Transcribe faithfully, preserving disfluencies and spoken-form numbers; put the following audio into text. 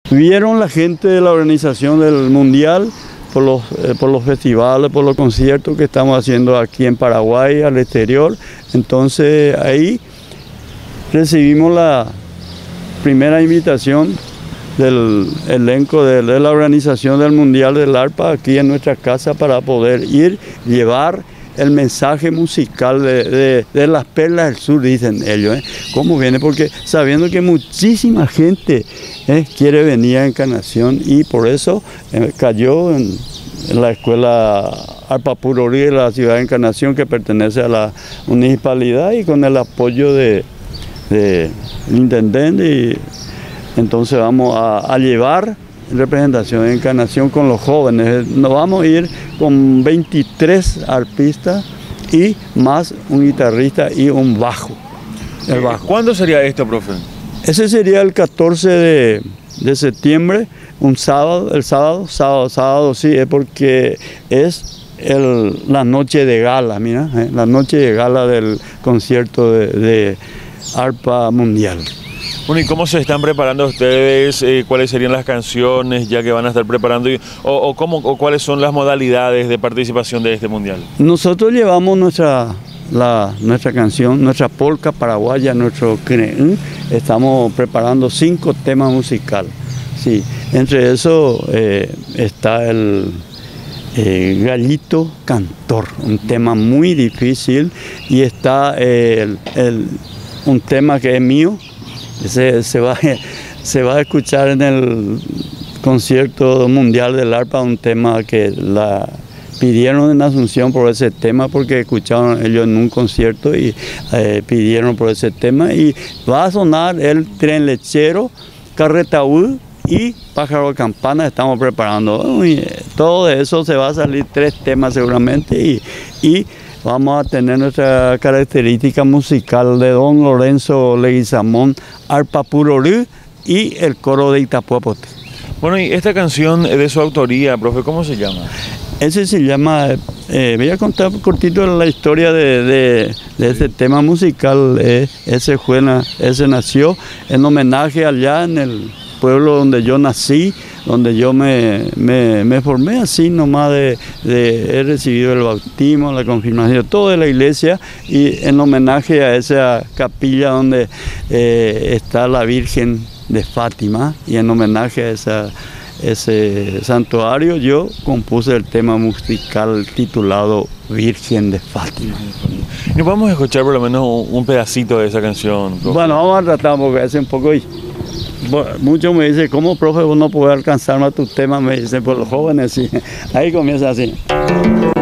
Vieron la gente de la organización del Mundial por los, eh, por los festivales, por los conciertos que estamos haciendo aquí en Paraguay, al exterior. Entonces ahí recibimos la primera invitación del elenco de, de la organización del Mundial del Arpa aquí en nuestra casa para poder ir, llevar el mensaje musical de, de, de las perlas del sur, dicen ellos. ¿eh? ¿Cómo viene? Porque sabiendo que muchísima gente ¿eh? quiere venir a Encarnación y por eso eh, cayó en, en la escuela Arpa Purorí de la ciudad de Encarnación, que pertenece a la municipalidad, y con el apoyo de, de el intendente. Y entonces vamos a, a llevar representación de Encarnación con los jóvenes. Nos vamos a ir con veintitrés arpistas y más un guitarrista y un bajo. El bajo. ¿Cuándo sería esto, profe? Ese sería el catorce de, de septiembre, un sábado, el sábado, sábado, sábado, sí, es porque es el, la noche de gala, mira, eh, la noche de gala del concierto de, de Arpa Mundial. Bueno, ¿y cómo se están preparando ustedes? Eh, ¿Cuáles serían las canciones ya que van a estar preparando? Y, o, o, cómo, o cuáles son las modalidades de participación de este mundial? Nosotros llevamos nuestra, la, nuestra canción, nuestra polca paraguaya, nuestro creún. Estamos preparando cinco temas musicales. Sí, entre eso eh, está el eh, Gallito Cantor, un tema muy difícil, y está eh, el, el, un tema que es mío. Se, se, va, se va a escuchar en el concierto mundial del arpa, un tema que la pidieron en Asunción por ese tema, porque escucharon ellos en un concierto y eh, pidieron por ese tema, y va a sonar el Tren Lechero, Carretaúd y Pájaro de Campana. Estamos preparando. Uy, todo eso se va a salir tres temas seguramente, y, y vamos a tener nuestra característica musical de don Lorenzo Leguizamón, Arpa Purorí y el coro de Itapuapote. Bueno, y esta canción de su autoría, profe, ¿cómo se llama? Ese se llama, eh, voy a contar cortito la historia de, de, de este tema musical. Eh, ese, fue, ese nació en homenaje allá en el pueblo donde yo nací, donde yo me, me, me formé así nomás, de, de, he recibido el bautismo, la confirmación, todo de la iglesia, y en homenaje a esa capilla donde eh, está la Virgen de Fátima, y en homenaje a esa, ese santuario yo compuse el tema musical titulado Virgen de Fátima. ¿Y vamos a escuchar por lo menos un pedacito de esa canción, profe? Bueno, vamos a tratar porque hace un poco... Muchos me dicen, ¿cómo, profe, vos no podés alcanzar más tus temas? Me dicen, por los jóvenes, sí. Ahí comienza así.